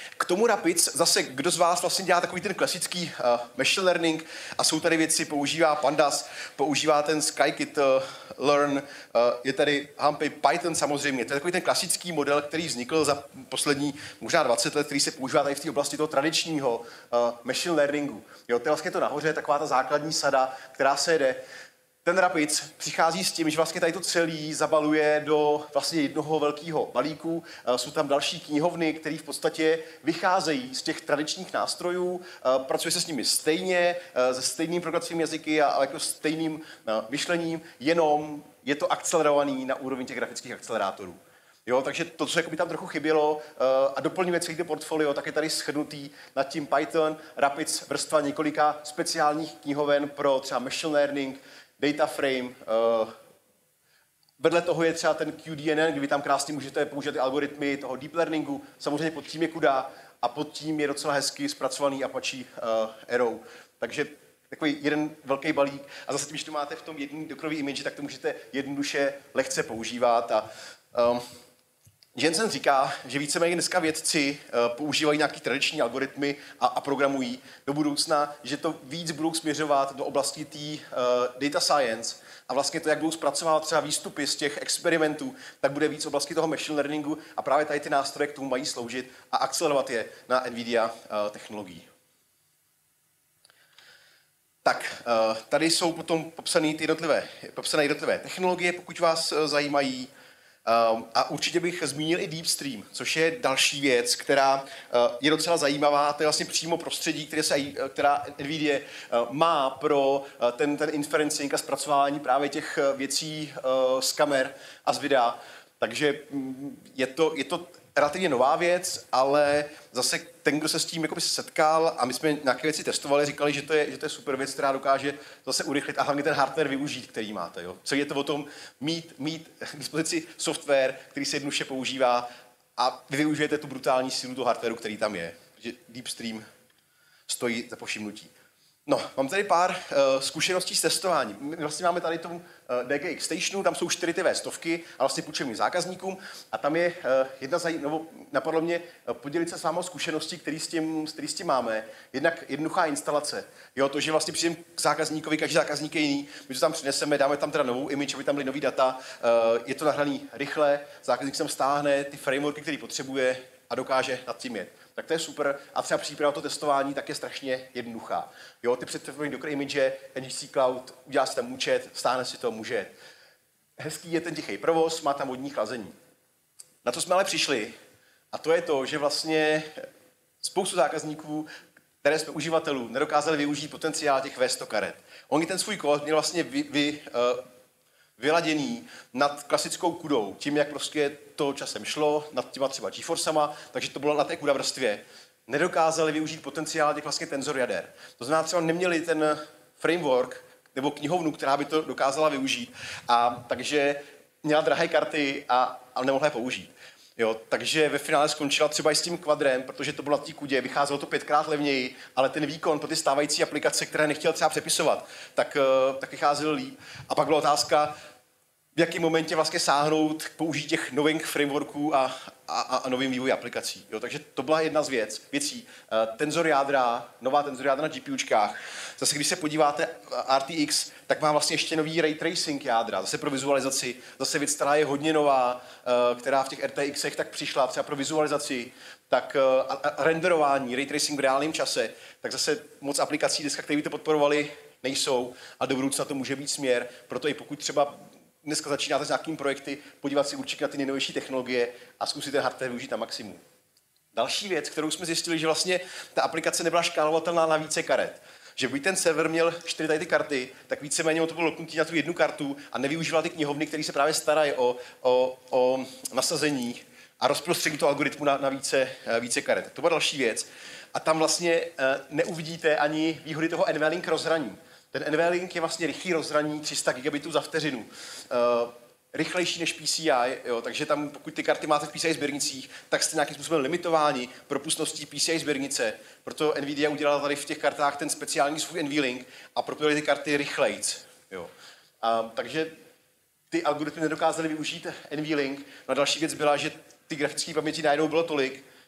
A: K tomu Rapids, zase kdo z vás vlastně dělá takový ten klasický uh, machine learning a jsou tady věci, používá Pandas, používá ten Scikit uh, Learn, uh, je tady Humpy, Python samozřejmě. To je takový ten klasický model, který vznikl za poslední možná dvacet let, který se používá tady v té oblasti toho tradičního uh, machine learningu. Jo, to je vlastně to nahoře, taková ta základní sada, která se jede. Ten Rapids přichází s tím, že vlastně tady to celý zabaluje do vlastně jednoho velkého balíku. Jsou tam další knihovny, které v podstatě vycházejí z těch tradičních nástrojů, pracuje se s nimi stejně, se stejným programovacími jazyky a jako stejným myšlením, jenom je to akcelerovaný na úrovni těch grafických akcelerátorů. Jo, takže to, co by tam trochu chybělo a doplňuje celý to portfolio, tak je tady shrnutý nad tím Python, Rapids, vrstva několika speciálních knihoven pro třeba machine learning, data frame, uh, vedle toho je třeba ten Q D N N, kdy vy tam krásně můžete použít ty algoritmy toho deep learningu, samozřejmě pod tím je CUDA a pod tím je docela hezky zpracovaný Apache uh, Arrow. Takže takový jeden velký balík a zase tím, když to máte v tom jedný dokrový image, tak to můžete jednoduše lehce používat. A, um, Jensen říká, že víceméně dneska vědci uh, používají nějaké tradiční algoritmy a, a programují do budoucna, že to víc budou směřovat do oblasti té uh, data science a vlastně to, jak budou zpracovat třeba výstupy z těch experimentů, tak bude víc oblasti toho machine learningu a právě tady ty nástroje k tomu mají sloužit a akcelerovat je na NVIDIA uh, technologií. Tak, uh, tady jsou potom popsané ty jednotlivé, popsané jednotlivé technologie, pokud vás uh, zajímají. Um, a určitě bych zmínil i DeepStream, což je další věc, která uh, je docela zajímavá. To je vlastně přímo prostředí, které se, která NVIDIA uh, má pro uh, ten, ten inferencing a zpracování právě těch uh, věcí uh, z kamer a z videa. Takže um, je to, je to relativně nová věc, ale zase ten, kdo se s tím jakoby setkal a my jsme nějaké věci testovali, říkali, že to je, že to je super věc, která dokáže zase urychlit a hlavně ten hardware využít, který máte. Jo? Co je to o tom mít, mít k dispozici software, který se jednoduše používá a vy využijete tu brutální sílu toho hardwareu, který tam je. Že DeepStream stojí za povšimnutí. No, mám tady pár uh, zkušeností s testováním. My vlastně máme tady tomu uh, D G X Stationu, tam jsou čtyři ty stovky a vlastně půjčujeme zákazníkům a tam je uh, jedna zajímavá, napadlo mě uh, podělit se s vámi o zkušenosti, který s tím, který s tím máme. Jednak jednoduchá instalace. Jo, to, že vlastně přijdeme k zákazníkovi, každý zákazník je jiný, my to tam přineseme, dáme tam teda novou image, aby tam byly nový data, uh, je to nahraný rychle, zákazník sem stáhne ty frameworky, který potřebuje a dokáže nad tím jet. Tak to je super. A třeba příprava to testování tak je strašně jednoduchá. Jo, ty představení do image, N G C Cloud, udělá si tam účet, stáhne si to, může. Hezký je ten tichý provoz, má tam vodní chlazení. Na to jsme ale přišli. A to je to, že vlastně spoustu zákazníků, které jsme uživatelů, nedokázali využít potenciál těch V sto karet. Oni ten svůj kód měl vlastně vy, vy, uh, vyladěný nad klasickou kudou, tím, jak prostě to časem šlo, nad těma třeba GeForcema, takže to bylo na té CUDA vrstvě. Nedokázali využít potenciál těch vlastně tenzor jader. To znamená, třeba neměli ten framework nebo knihovnu, která by to dokázala využít. A takže měla drahé karty a, a nemohla je použít. Jo, takže ve finále skončila třeba i s tím kvadrem, protože to bylo na té kudě, vycházelo to pětkrát levněji, ale ten výkon pro ty stávající aplikace, které nechtěl třeba přepisovat, tak, tak vycházelo líp. A pak byla otázka, v jakém momentě vlastně sáhnout k použití těch nových frameworků a, a, a novým vývoji aplikací. Jo, takže to byla jedna z věc, věcí. Uh, tenzor jádra, nová tenzor jádra na GPUčkách. Zase, když se podíváte R T X, tak má vlastně ještě nový ray tracing jádra, zase pro vizualizaci. Zase věc, která je hodně nová, uh, která v těch R T Xech tak přišla třeba pro vizualizaci, tak uh, a, a renderování, ray tracing v reálném čase, tak zase moc aplikací dneska, které by to podporovali, nejsou a do budoucna to může být směr. Proto i pokud třeba dneska začínáte s nějakými projekty, podívat si určitě na ty nejnovější technologie a zkusit ten hardware využít na maximum. Další věc, kterou jsme zjistili, že vlastně ta aplikace nebyla škálovatelná na více karet. Že by ten server měl čtyři tady ty karty, tak víceméně to bylo loknutí na tu jednu kartu a nevyužíval ty knihovny, které se právě starají o, o, o nasazení a rozprostření toho algoritmu na, na více, více karet. To byla další věc. A tam vlastně neuvidíte ani výhody toho N V Link rozhraní. Ten N V Link je vlastně rychlý rozhraní tři sta gigabitů za vteřinu. Uh, rychlejší než P C I, jo, takže tam, pokud ty karty máte v P C I sběrnicích, tak jste nějakým způsobem limitováni propustností P C I sběrnice. Proto NVIDIA udělala tady v těch kartách ten speciální svůj N V Link a propojili ty karty rychlejc. Jo. Uh, takže ty algoritmy nedokázaly využít N V Link. No a další věc byla, že ty grafické paměti najednou bylo tolik,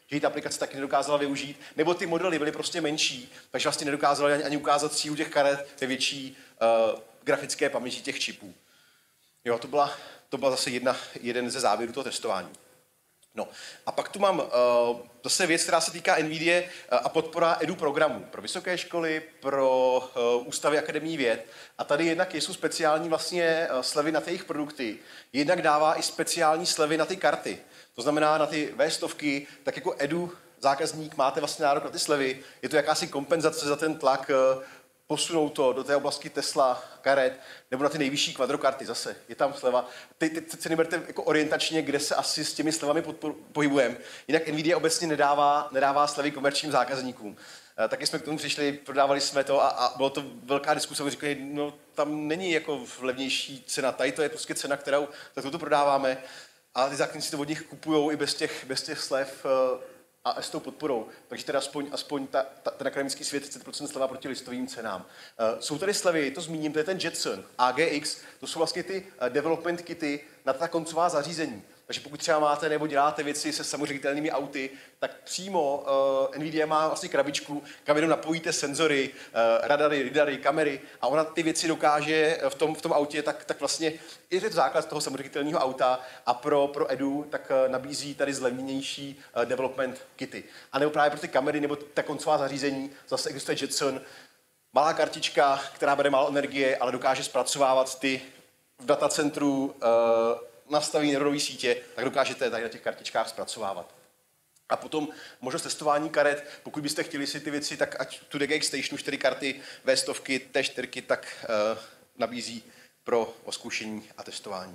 A: že jí ta aplikace taky nedokázala využít, nebo ty modely byly prostě menší, takže vlastně nedokázala ani, ani ukázat sílu těch karet ve větší uh, grafické paměti těch čipů. Jo, to byla, to byla zase jedna, jeden ze závěrů toho testování. No a pak tu mám uh, zase věc, která se týká NVIDIA uh, a podpora edu programů pro vysoké školy, pro uh, ústavy akademii věd. A tady jednak jsou speciální vlastně uh, slevy na ty jejich produkty, jednak dává i speciální slevy na ty karty. To znamená na ty vé stovky, tak jako edu zákazník máte vlastně nárok na ty slevy. Je to jakási kompenzace za ten tlak uh, posunout to do té oblasti Tesla, karet, nebo na ty nejvyšší kvadrokarty zase. Je tam sleva. Ty, ty, ty ceny berte jako orientačně, kde se asi s těmi slevami pohybujeme. Jinak NVIDIA obecně nedává, nedává slevy komerčním zákazníkům. E, taky jsme k tomu přišli, prodávali jsme to a, a bylo to velká diskuse. My říkali, no tam není jako levnější cena, tady to je prostě cena, kterou za to prodáváme. A ty zákazníci to od nich kupují i bez těch, bez těch slev a s tou podporou. Takže teda aspoň, aspoň ta, ta, ten akademický svět třicet procent sleva proti listovým cenám. Uh, jsou tady slevy, to zmíním, to je ten Jetson, A G X, to jsou vlastně ty uh, development kity na ta koncová zařízení. Takže pokud třeba máte nebo děláte věci se samoředitelnými auty, tak přímo uh, NVIDIA má vlastně krabičku, kam jenom napojíte senzory, uh, radary, lidary, kamery a ona ty věci dokáže v tom, v tom autě, tak, tak vlastně je to základ toho samoředitelného auta a pro, pro edu tak uh, nabízí tady zlevněnější uh, development kity. A nebo právě pro ty kamery nebo ta koncová zařízení zase existuje Jetson, malá kartička, která bere málo energie, ale dokáže zpracovávat ty v datacentru uh, nastavení neuronové sítě, tak dokážete tady na těch kartičkách zpracovávat. A potom možnost testování karet, pokud byste chtěli si ty věci, tak ať tu D G X Stationu čtyři karty, vé stovky, T čtyři, tak uh, nabízí pro oskoušení a testování.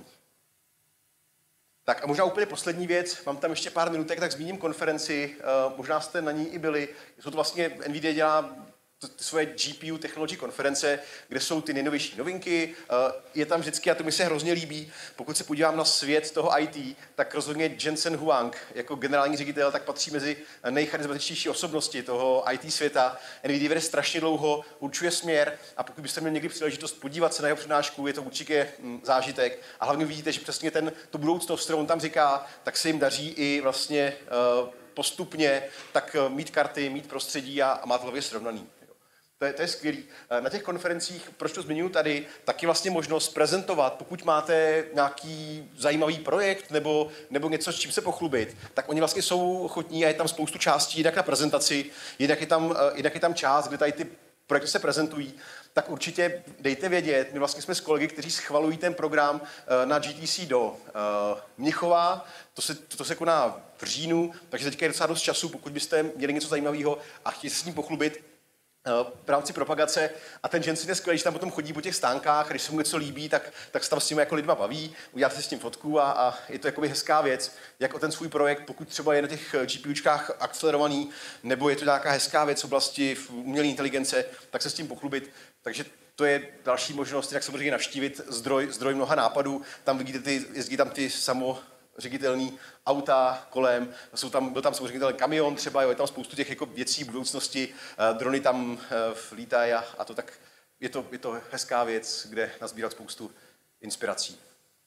A: Tak a možná úplně poslední věc, mám tam ještě pár minutek, tak zmíním konferenci, uh, možná jste na ní i byli. Jsou to vlastně, NVIDIA dělá ty svoje G P U Technology konference, kde jsou ty nejnovější novinky. Je tam vždycky, a to mi se hrozně líbí, pokud se podívám na svět toho I T, tak rozhodně Jensen Huang jako generální ředitel tak patří mezi nejcharizmatičtější osobnosti toho I T světa. NVIDIA vede strašně dlouho, určuje směr a pokud byste měli někdy příležitost podívat se na jeho přednášku, je to určitě zážitek. A hlavně vidíte, že přesně ten, tu budoucnost, kterou on tam říká, tak se jim daří i vlastně uh, postupně tak mít karty, mít prostředí a, a mát hlavě srovnaný. To je, to je skvělý. Na těch konferencích, proč to zmiňuji tady, taky vlastně možnost prezentovat, pokud máte nějaký zajímavý projekt nebo, nebo něco, s čím se pochlubit, tak oni vlastně jsou ochotní a je tam spoustu částí, jinak na prezentaci, jinak je tam, jinak je tam část, kde tady ty projekty se prezentují, tak určitě dejte vědět. My vlastně jsme s kolegy, kteří schvalují ten program na G T C do Mnichova, to se, to se koná v říjnu, takže teďka je docela dost času, pokud byste měli něco zajímavého a chtěli se s ním pochlubit, v rámci propagace a ten Jensen je skvělý, že tam potom chodí po těch stánkách, když se mu něco líbí, tak, tak se tam s tím jako lidma baví, uděláte si s tím fotku a, a je to jakoby hezká věc, jak o ten svůj projekt, pokud třeba je na těch GPUčkách akcelerovaný, nebo je to nějaká hezká věc v oblasti umělé inteligence, tak se s tím pochlubit. Takže to je další možnost, jak samozřejmě navštívit zdroj, zdroj mnoha nápadů. Tam vidíte, ty, jezdí tam ty samo ředitelný auta kolem, jsou tam, byl tam samozřejmě kamion třeba, jo, je tam spoustu těch jako věcí budoucnosti, uh, drony tam uh, lítají a, a to tak, je to, je to hezká věc, kde nazbírat spoustu inspirací.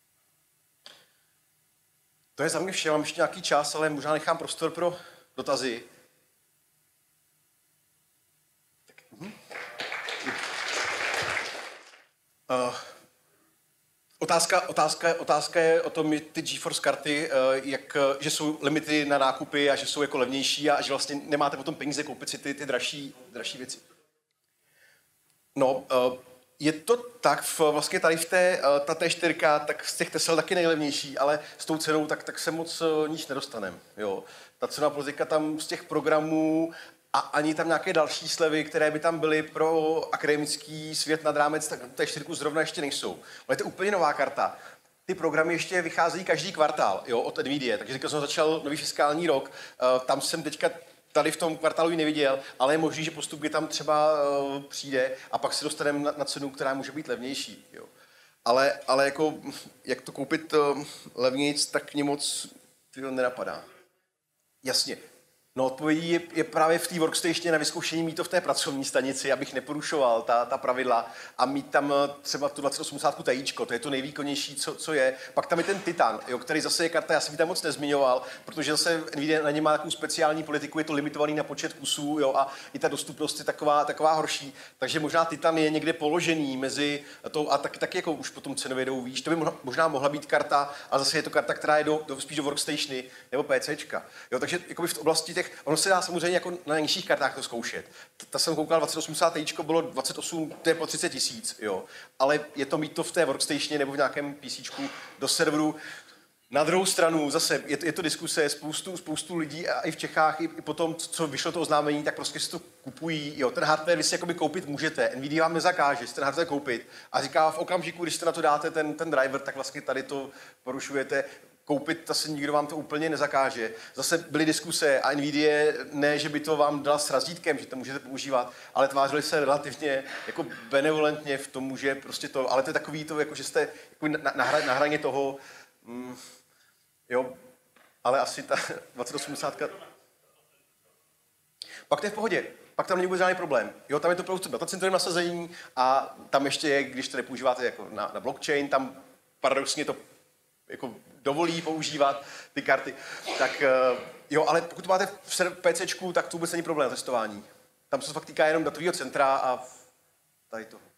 A: To je za mě vše, mám ještě nějaký čas, ale možná nechám prostor pro dotazy. Tak, uh-huh. uh, Otázka, otázka, otázka je o tom, ty GeForce karty, jak, že jsou limity na nákupy a že jsou jako levnější a že vlastně nemáte potom peníze koupit si ty, ty dražší, dražší věci. No, je to tak, vlastně tady v té, ta T čtyři, tak z těch Tesel taky nejlevnější, ale s tou cenou tak, tak se moc níž nedostaneme. Jo. Ta cena politika tam z těch programů a ani tam nějaké další slevy, které by tam byly pro akademický svět nad rámec, tak T čtyři zrovna ještě nejsou. Ale to je úplně nová karta. Ty programy ještě vycházejí každý kvartál, jo, od NVIDIA, takže když jsem začal nový fiskální rok, uh, tam jsem teďka tady v tom kvartálu ji neviděl, ale je možný, že postupně tam třeba uh, přijde a pak se dostaneme na, na cenu, která může být levnější. Jo. Ale, ale jako, jak to koupit uh, levnějc, tak mě moc tyjo, nenapadá. Jasně. No, odpovědí je, je právě v té workstationu na vyzkoušení mít to v té pracovní stanici, abych neporušoval ta, ta pravidla a mít tam třeba tu dvacet osmdesát Tiíčko, to je to nejvýkonnější, co, co je. Pak tam je ten Titan, jo, který zase je karta, já jsem ji tam moc nezmiňoval, protože zase Nvidia na ně má takovou speciální politiku, je to limitovaný na počet kusů, jo, a i ta dostupnost je taková, taková horší. Takže možná Titan je někde položený mezi to a tak, tak jako už potom cenově jdou výš. To by mohla, možná mohla být karta, a zase je to karta, která je do, do spíš do workstationy nebo PCčka. Jo, takže jakoby v oblasti těch, ono se dá samozřejmě jako na nižších kartách to zkoušet. Ta jsem koukal, dvacet osmdesát Tičko bylo dvacet osm, to je po třicet tisíc, jo. Ale je to mít to v té workstationě nebo v nějakém PCčku do serveru. Na druhou stranu zase je to, je to diskuse, spoustu, spoustu lidí a i v Čechách, i, i potom, co vyšlo to oznámení, tak prostě si to kupují. Jo, ten hardware vy si jakoby koupit můžete. Nvidia vám nezakáže si ten hardware koupit a říká v okamžiku, když jste na to dáte ten, ten driver, tak vlastně tady to porušujete. Koupit, zase nikdo vám to úplně nezakáže. Zase byly diskuse a Nvidia ne, že by to vám dala s razítkem, že to můžete používat, ale tvářili se relativně jako benevolentně v tom, že prostě to, ale to je takový to, jako že jste jako na, na, hra, na hraně toho, mm, jo, ale asi ta dvacet osmdesát. Pak to je v pohodě, pak tam nebude žádný problém. Jo, tam je to prostě datacentrovým nasazení a tam ještě je, když to nepoužíváte jako na, na blockchain, tam paradoxně to jako dovolí používat ty karty, tak jo, ale pokud máte v PCčku, tak to vůbec není problém testování. Tam se fakt týká jenom datového centra a tady to.